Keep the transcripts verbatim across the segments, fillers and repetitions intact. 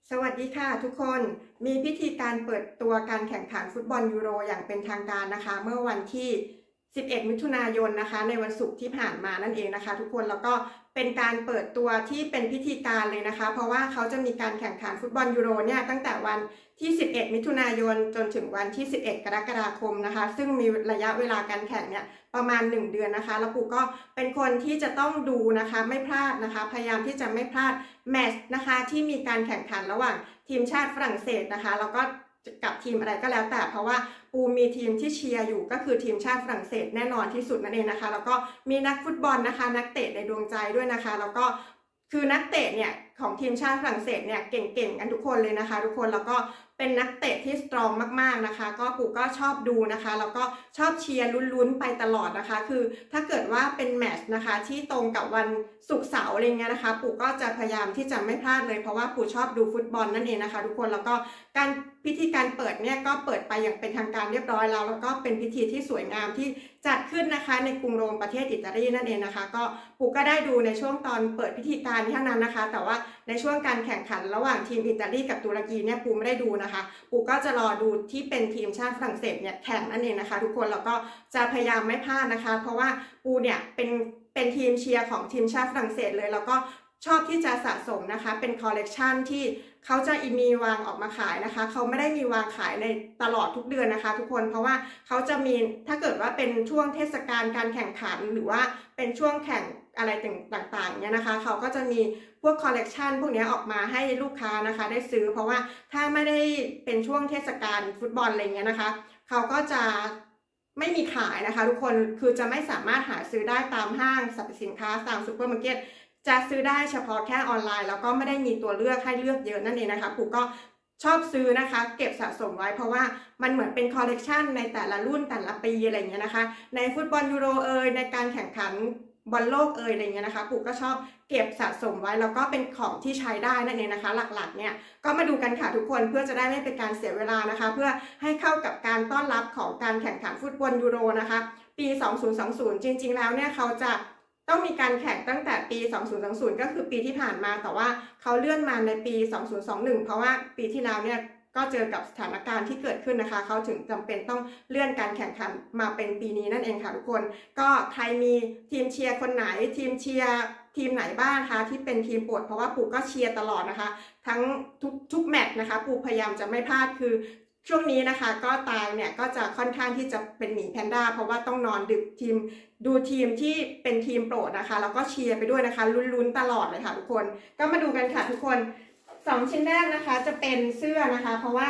สวัสดีค่ะทุกคนมีพิธีการเปิดตัวการแข่งขันฟุตบอลยูโรอย่างเป็นทางการนะคะเมื่อวันที่สิบเอ็ดมิถุนายนนะคะในวันศุกร์ที่ผ่านมานั่นเองนะคะทุกคนแล้วก็เป็นการเปิดตัวที่เป็นพิธีการเลยนะคะเพราะว่าเขาจะมีการแข่งขันฟุตบอลยูโรเนี่ยตั้งแต่วันที่สิบเอ็ดมิถุนายนจนถึงวันที่สิบเอ็ดกรกฎาคมนะคะซึ่งมีระยะเวลาการแข่งเนี่ยประมาณหนึ่งเดือนนะคะแล้วปูก็เป็นคนที่จะต้องดูนะคะไม่พลาดนะคะพยายามที่จะไม่พลาดแมตช์นะคะที่มีการแข่งขันระหว่างทีมชาติฝรั่งเศสนะคะแล้วก็กับทีมอะไรก็แล้วแต่เพราะว่าปูมีทีมที่เชียร์อยู่ก็คือทีมชาติฝรั่งเศสแน่นอนที่สุดนั่นเองนะคะแล้วก็มีนักฟุตบอลนะคะนักเตะในดวงใจด้วยนะคะแล้วก็คือนักเตะเนี่ยของทีมชาติฝรั่งเศสเนี่ยเก่งๆกันทุกคนเลยนะคะทุกคนแล้วก็เป็นนักเตะที่สตรองมากๆนะคะก็ปูก็ชอบดูนะคะแล้วก็ชอบเชียร์ลุ้นๆไปตลอดนะคะคือถ้าเกิดว่าเป็นแมตช์นะคะที่ตรงกับวันศุกร์เสาร์อะไรเงี้ยนะคะปูก็จะพยายามที่จะไม่พลาดเลยเพราะว่าปูชอบดูฟุตบอลนั่นเองนะคะทุกคนแล้วก็การพิธีการเปิดเนี่ยก็เปิดไปอย่างเป็นทางการเรียบร้อยแล้วแล้วก็เป็นพิธีที่สวยงามที่จัดขึ้นนะคะในกรุงโรมประเทศอิตาลีนั่นเองนะคะก็ปูก็ได้ดูในช่วงตอนเปิดพิธีการเท่านั้นนะคะแต่ว่าในช่วงการแข่งขันระหว่างทีมอิตาลีกับตุรกีเนี่ยปูไม่ได้ดูนะคะปูก็จะรอดูที่เป็นทีมชาติฝรั่งเศสเนี่ยแข่งนั่นเองนะคะทุกคนแล้วก็จะพยายามไม่พลาดนะคะเพราะว่าปูเนี่ยเป็นเป็นทีมเชียร์ของทีมชาติฝรั่งเศสเลยแล้วก็ชอบที่จะสะสมนะคะเป็นคอลเลกชันที่เขาจะมีวางออกมาขายนะคะเขาไม่ได้มีวางขายในตลอดทุกเดือนนะคะทุกคนเพราะว่าเขาจะมีถ้าเกิดว่าเป็นช่วงเทศกาลการแข่งขันหรือว่าเป็นช่วงแข่งอะไรต่างๆเนี่ยนะคะเขาก็จะมีพวกคอลเลกชันพวกนี้ออกมาให้ลูกค้านะคะได้ซื้อเพราะว่าถ้าไม่ได้เป็นช่วงเทศกาลฟุตบอลอะไรเงี้ยนะคะเขาก็จะไม่มีขายนะคะทุกคนคือจะไม่สามารถหาซื้อได้ตามห้างสรรพสินค้าตามซูเปอร์มาร์เก็ตจะซื้อได้เฉพาะแค่ออนไลน์แล้วก็ไม่ได้มีตัวเลือกให้เลือกเยอะนั่นเองนะคะปูก็ชอบซื้อนะคะเก็บสะสมไว้เพราะว่ามันเหมือนเป็นคอลเลกชันในแต่ละรุ่นแต่ละปีอะไรเงี้ยนะคะในฟุตบอลยูโรเอยในการแข่งขันบอลโลกเอยอะไรเงี้ยนะคะปูก็ชอบเก็บสะสมไว้แล้วก็เป็นของที่ใช้ได้นั่นเองนะคะหลักๆเนี่ยก็มาดูกันค่ะทุกคนเพื่อจะได้ไม่เป็นการเสียเวลานะคะเพื่อให้เข้ากับการต้อนรับของการแข่งขันฟุตบอลยูโรนะคะปีสองพันยี่สิบจริงๆแล้วเนี่ยเขาจะต้องมีการแข่งตั้งแต่ปีสองพันยี่สิบก็คือปีที่ผ่านมาแต่ว่าเขาเลื่อนมาในปีสองพันยี่สิบเพราะว่าปีที่แล้วเนี่ยก็เจอกับสถานการณ์ที่เกิดขึ้นนะคะเขาถึงจำเป็นต้องเลื่อนการแข่งขันมาเป็นปีนี้นั่นเองค่ะทุกคนก็ใครมีทีมเชียร์คนไหนทีมเชียร์ทีมไหนบ้างคะที่เป็นทีมโปรดเพราะว่าปูก็เชียร์ตลอดนะคะทั้งทุกทุกแมตช์นะคะปูพยายามจะไม่พลาดคือช่วงนี้นะคะก็ตายเนี่ยก็จะค่อนข้างที่จะเป็นหมีแพนด้าเพราะว่าต้องนอนดึกทีมดูทีมที่เป็นทีมโปรดนะคะแล้วก็เชียร์ไปด้วยนะคะลุ้นๆตลอดเลยค่ะทุกคนก็มาดูกันค่ะทุกคนสองชิ้นแรกนะคะจะเป็นเสื้อนะคะเพราะว่า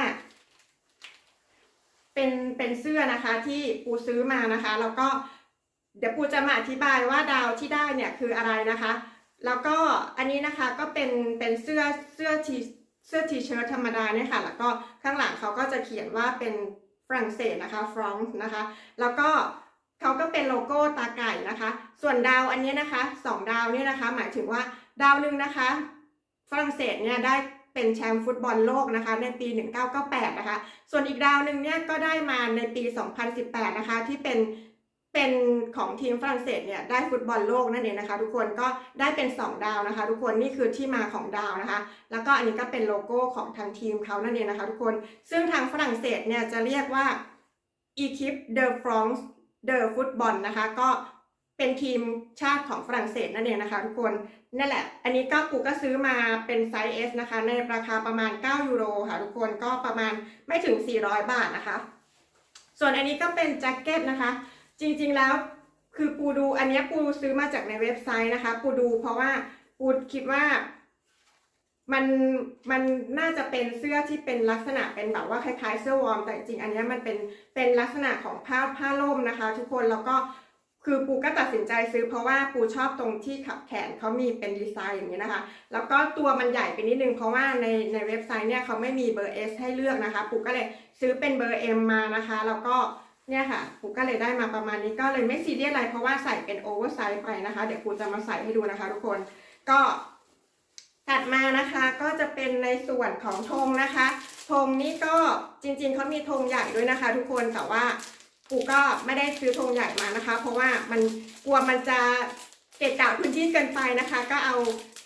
เป็นเป็นเสื้อนะคะที่ปูซื้อมานะคะแล้วก็เดี๋ยวปูจะมาอธิบายว่าดาวที่ได้เนี่ยคืออะไรนะคะแล้วก็อันนี้นะคะก็เป็นเป็นเสื้อเสื้อทีเสื้อทีเชิ้ตธรรมดาเนี่ยค่ะแล้วก็ข้างหลังเขาก็จะเขียนว่าเป็นฝรั่งเศสนะคะฟรองซ์นะคะแล้วก็เขาก็เป็นโลโก้ตาไก่นะคะส่วนดาวอันนี้นะคะสองดาวเนี่ยนะคะหมายถึงว่าดาวหนึ่งนะคะฝรั่งเศสเนี่ยได้เป็นแชมป์ฟุตบอลโลกนะคะในปีหนึ่งพันเก้าร้อยเก้าสิบแปดนะคะส่วนอีกดาวหนึ่งเนี่ยก็ได้มาในปีสองพันสิบแปดนะคะที่เป็นเป็นของทีมฝรั่งเศสเนี่ยได้ฟุตบอลโลกนั่นเองนะคะทุกคนก็ได้เป็นสองดาวนะคะทุกคนนี่คือที่มาของดาวนะคะแล้วก็อันนี้ก็เป็นโลโก้ของทางทีมเขานั่นเองนะคะทุกคนซึ่งทางฝรั่งเศสเนี่ยจะเรียกว่า Equipe de France de Football นะคะก็เป็นทีมชาติของฝรั่งเศสนั่นเองนะคะทุกคนนั่นแหละอันนี้ก็ปูก็ซื้อมาเป็นไซส์ S นะคะในราคาประมาณเก้ายูโรค่ะทุกคนก็ประมาณไม่ถึงสี่ร้อยบาทนะคะส่วนอันนี้ก็เป็นแจ็คเก็ตนะคะจริงๆแล้วคือปูดูอันนี้ปูซื้อมาจากในเว็บไซต์นะคะปูดูเพราะว่าปูคิดว่ามันมันน่าจะเป็นเสื้อที่เป็นลักษณะเป็นแบบว่าคล้ายๆเสื้อวอร์มแต่จริงๆอันนี้มันเป็นเป็นลักษณะของผ้าผ้าล่มนะคะทุกคนแล้วก็คือปูก็ตัดสินใจซื้อเพราะว่าปูชอบตรงที่ขับแขนเขามีเป็นดีไซน์อย่างนี้นะคะแล้วก็ตัวมันใหญ่ไปนิดนึงเพราะว่าในในเว็บไซต์เนี่ยเขาไม่มีเบอร์ S ให้เลือกนะคะปูก็เลยซื้อเป็นเบอร์ M มานะคะแล้วก็เนี่ยค่ะปูก็เลยได้มาประมาณนี้ก็เลยไม่ซีเรียสอะไรเพราะว่าใส่เป็นโอเวอร์ไซส์ไปนะคะเดี๋ยวปูจะมาใส่ให้ดูนะคะทุกคนก็ถัดมานะคะก็จะเป็นในส่วนของธงนะคะธงนี้ก็จริงๆเขามีธงใหญ่ด้วยนะคะทุกคนแต่ว่าปูก็ไม่ได้ซื้อธงใหญ่มานะคะเพราะว่ามันกลัวมันจะเกะกะพื้นที่เกินไปนะคะก็เอา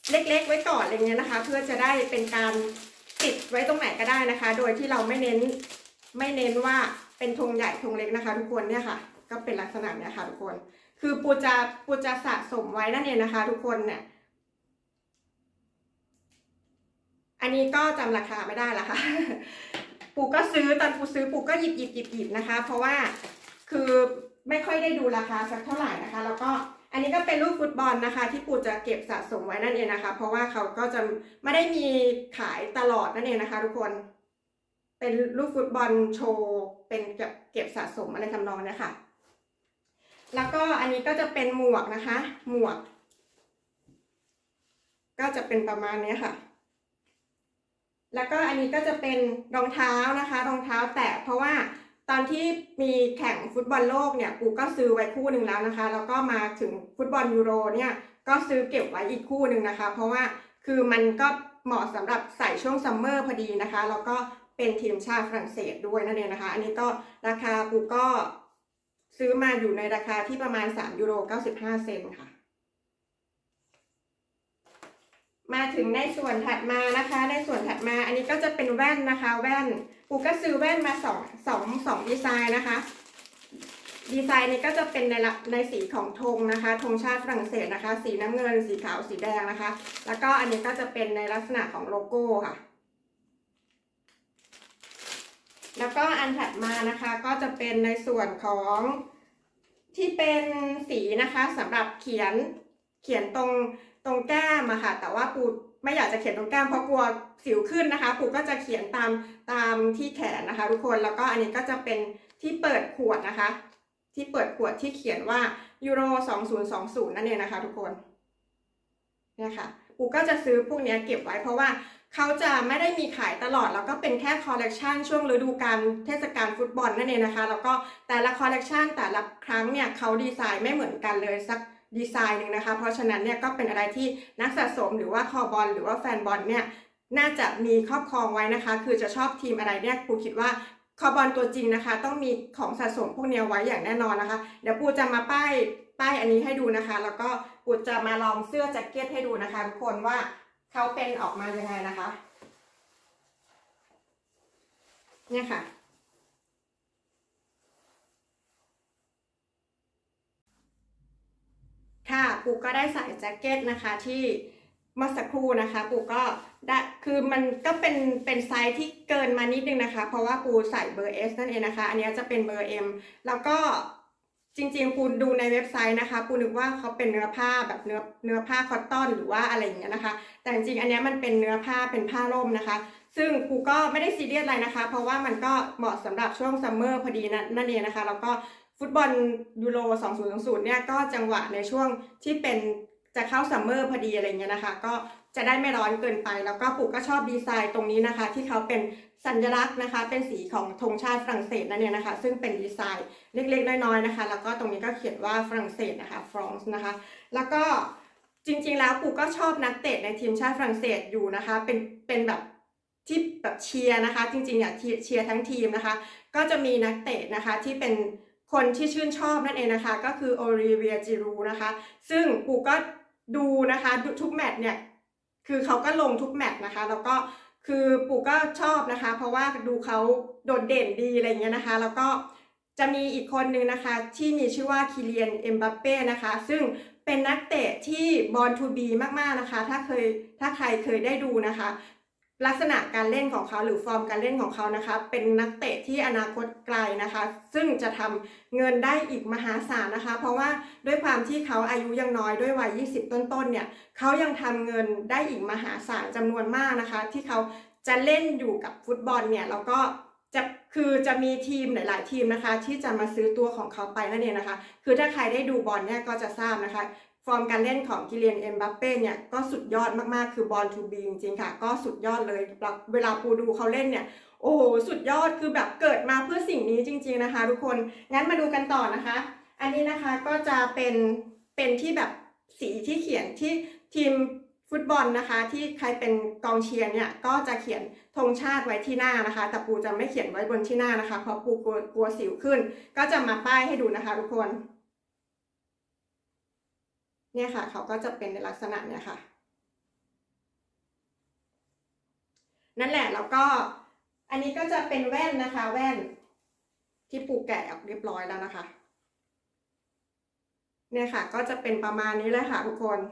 เล็กๆไว้ก่อนอะไรเงี้ยนะคะเพื่อจะได้เป็นการติดไว้ตรงไหนก็ได้นะคะโดยที่เราไม่เน้นไม่เน้นว่าเป็นธงใหญ่ธงเล็กนะคะทุกคนเนี่ยค่ะก็เป็นลักษณะเนี้ยค่ะทุกคนคือปูจะปูจะสะสมไว้นั่นเองนะคะทุกคนเนี่ยอันนี้ก็จำราคาไม่ได้ละค่ะปูก็ซื้อตอนปูซื้อปูก็หยิบหยิบหยิบหยิบนะคะเพราะว่าคือไม่ค่อยได้ดูราคาสักเท่าไหร่นะคะแล้วก็อันนี้ก็เป็นลูกฟุตบอลนะคะที่ปูจะเก็บสะสมไว้นั่นเองนะคะเพราะว่าเขาก็จะไม่ได้มีขายตลอดนั่นเองนะคะทุกคนเป็นลูกฟุตบอลโชว์เป็นเก็บสะสมอะไรทำนองนี้ค่ะแล้วก็อันนี้ก็จะเป็นหมวกนะคะหมวกก็จะเป็นประมาณนี้ค่ะแล้วก็อันนี้ก็จะเป็นรองเท้านะคะรองเท้าแตะเพราะว่าตอนที่มีแข่งฟุตบอลโลกเนี่ยปูก็ซื้อไว้คู่หนึ่งแล้วนะคะแล้วก็มาถึงฟุตบอลยูโรเนี่ยก็ซื้อเก็บไว้อีกคู่หนึ่งนะคะเพราะว่าคือมันก็เหมาะสำหรับใส่ช่วงซัมเมอร์พอดีนะคะแล้วก็เป็นทีมชาติฝรั่งเศสด้วยนั่นเองนะคะอันนี้ก็ราคาปูก็ซื้อมาอยู่ในราคาที่ประมาณสามยูโรเก้าสิบห้าเซนต์ค่ะมาถึงในส่วนถัดมานะคะในส่วนถัดมาอันนี้ก็จะเป็นแว่นนะคะแว่นปูก็ซื้อแว่นมาสองสองสองดีไซน์นะคะดีไซน์นี้ก็จะเป็นในในสีของธงนะคะธงชาติฝรั่งเศสนะคะสีน้ำเงินสีขาวสีแดงนะคะแล้วก็อันนี้ก็จะเป็นในลักษณะของโลโก้ค่ะแล้วก็อันถัดมานะคะก็จะเป็นในส่วนของที่เป็นสีนะคะสำหรับเขียนเขียนตรงตรงแก้มอะค่ะแต่ว่าปูไม่อยากจะเขียนตรงแก้มเพราะกลัวสิวขึ้นนะคะปูก็จะเขียนตามตามที่แขนนะคะทุกคนแล้วก็อันนี้ก็จะเป็นที่เปิดขวดนะคะที่เปิดขวดที่เขียนว่ายูโรสองพันยี่สิบนั่นเองนะคะทุกคนเนี่ยค่ะปูก็จะซื้อพวกนี้เก็บไว้เพราะว่าเขาจะไม่ได้มีขายตลอดแล้วก็เป็นแค่คอลเลกชันช่วงฤดูกาลเทศกาลฟุตบอลนั่นเองนะคะแล้วก็แต่ละคอลเลกชันแต่ละครั้งเนี่ยเขาดีไซน์ไม่เหมือนกันเลยสักดีไซน์หนึ่งนะคะเพราะฉะนั้นเนี่ยก็เป็นอะไรที่นักสะสมหรือว่าคอบอลหรือว่าแฟนบอลเนี่ยน่าจะมีครอบครองไว้นะคะคือจะชอบทีมอะไรเนี่ยปูคิดว่าคอบอลตัวจริงนะคะต้องมีของสะสมพวกนี้ไว้อย่างแน่นอนนะคะเดี๋ยวปูจะมาป้ายป้ายอันนี้ให้ดูนะคะแล้วก็ปูจะมาลองเสื้อแจ็คเก็ตให้ดูนะคะทุกคนว่าเขาเป็นออกมายังไงนะคะเนี่ยค่ะค่ะปูก็ได้ใส่แจ็คเก็ตนะคะที่เมื่อสักครู่นะคะปูก็ได้คือมันก็เป็นเป็นไซส์ที่เกินมานิดนึงนะคะเพราะว่าปูใส่เบอร์ S นั่นเองนะคะอันนี้จะเป็นเบอร์ M แล้วก็จริงๆปูดูในเว็บไซต์นะคะปูนึกว่าเขาเป็นเนื้อผ้าแบบเนื้อเนื้อผ้าคอตตอนหรือว่าอะไรอย่างเงี้ยนะคะแต่จริงๆอันนี้มันเป็นเนื้อผ้าเป็นผ้าร่มนะคะซึ่งปูก็ไม่ได้ซีเรียสอะไรนะคะเพราะว่ามันก็เหมาะสำหรับช่วงซัมเมอร์พอดีนั่นเองนะคะแล้วก็ฟุตบอลยูโรสองพันยี่สิบเนี่ยก็จังหวะในช่วงที่เป็นจะเข้าซัมเมอร์พอดีอะไรเงี้ยนะคะก็จะได้ไม่ร้อนเกินไปแล้วก็ปูก็ชอบดีไซน์ตรงนี้นะคะที่เขาเป็นสัญลักษณ์นะคะเป็นสีของธงชาติฝรั่งเศสนั่นเองนะคะซึ่งเป็นดีไซน์เล็กๆน้อยๆนะคะแล้วก็ตรงนี้ก็เขียนว่าฝรั่งเศสนะคะฟรานซ์นะคะแล้วก็จริงๆแล้วปูก็ชอบนักเตะในทีมชาติฝรั่งเศสอยู่นะคะเป็นเป็นแบบที่แบบเชียร์นะคะจริงๆอยากเชียร์ทั้งทีมนะคะก็จะมีนักเตะนะคะที่เป็นคนที่ชื่นชอบนั่นเองนะคะก็คือโอลิเวียจิรูนะคะซึ่งปูก็ดูนะคะทุกแมตช์เนี่ยคือเขาก็ลงทุกแมตช์นะคะแล้วก็คือปูก็ชอบนะคะเพราะว่าดูเขาโดดเด่นดีอะไรเงี้ยนะคะแล้วก็จะมีอีกคนนึงนะคะที่มีชื่อว่าคิเลียนเอ็มบัปเป้นะคะซึ่งเป็นนักเตะที่บอลทูบีมากๆนะคะถ้าเคยถ้าใครเคยได้ดูนะคะลักษณะการเล่นของเขาหรือฟอร์มการเล่นของเขานะคะเป็นนักเตะที่อนาคตไกลนะคะซึ่งจะทำเงินได้อีกมหาศาลนะคะเพราะว่าด้วยความที่เขาอายุยังน้อยด้วยวัยยี่สิบต้นๆเนี่ยเขายังทำเงินได้อีกมหาศาลจำนวนมากนะคะที่เขาจะเล่นอยู่กับฟุตบอลเนี่ยแล้วก็จะคือจะมีทีมหลายๆทีมนะคะที่จะมาซื้อตัวของเขาไปนั่นเองนะคะคือถ้าใครได้ดูบอลเนี่ยก็จะทราบนะคะฟอร์มการเล่นของกิเลียนเอ็มบัปเป้เนี่ยก็สุดยอดมากๆคือบอลทูบีจริงๆค่ะก็สุดยอดเลยเวลาปูดูเขาเล่นเนี่ยโอ้โหสุดยอดคือแบบเกิดมาเพื่อสิ่งนี้จริงๆนะคะทุกคนงั้นมาดูกันต่อนะคะอันนี้นะคะก็จะเป็นเป็นที่แบบสีที่เขียนที่ทีมฟุตบอลนะคะที่ใครเป็นกองเชียร์เนี่ยก็จะเขียนธงชาติไว้ที่หน้านะคะแต่ปูจะไม่เขียนไว้บนที่หน้านะคะเพราะปูกลัวกลัวสิวขึ้นก็จะมาป้ายให้ดูนะคะทุกคนเนี่ยค่ะเขาก็จะเป็นในลักษณะเนี่ยค่ะนั่นแหละแล้วก็อันนี้ก็จะเป็นแว่นนะคะแว่นที่ปูแกะออกเรียบร้อยแล้วนะคะเนี่ยค่ะก็จะเป็นประมาณนี้เลยค่ะทุกคน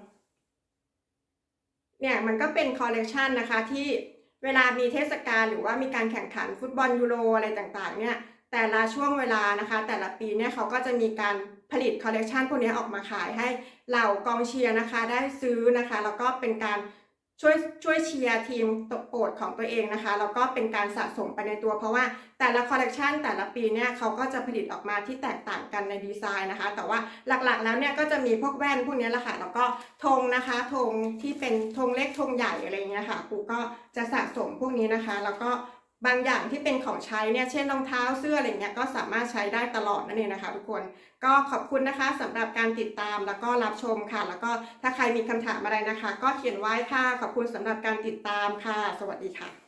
เนี่ยมันก็เป็นคอลเลกชันนะคะที่เวลามีเทศกาลหรือว่ามีการแข่งขันฟุตบอลยูโรอะไรต่างๆเนี่ยแต่ละช่วงเวลานะคะแต่ละปีเนี่ยเขาก็จะมีการผลิตคอลเลกชันพวกนี้ออกมาขายให้เหล่ากองเชียร์นะคะได้ซื้อนะคะแล้วก็เป็นการช่วยช่วยเชียร์ทีมโปรดของตัวเองนะคะแล้วก็เป็นการสะสมไปในตัวเพราะว่าแต่ละคอลเลกชันแต่ละปีเนี่ยเขาก็จะผลิตออกมาที่แตกต่างกันในดีไซน์นะคะแต่ว่าหลักๆแล้วเนี่ยก็จะมีพวกแว่นพวกนี้แหละค่ะแล้วก็ธงนะคะธงที่เป็นธงเล็กธงใหญ่อะไรเงี้ยค่ะปูก็จะสะสมพวกนี้นะคะแล้วก็บางอย่างที่เป็นของใช้เนี่ยเช่นรองเท้าเสื้ออะไรเงี้ยก็สามารถใช้ได้ตลอดนั่นเองนะคะทุกคนก็ขอบคุณนะคะสำหรับการติดตามแล้วก็รับชมค่ะแล้วก็ถ้าใครมีคำถามอะไรนะคะก็เขียนไว้ค่ะขอบคุณสำหรับการติดตามค่ะสวัสดีค่ะ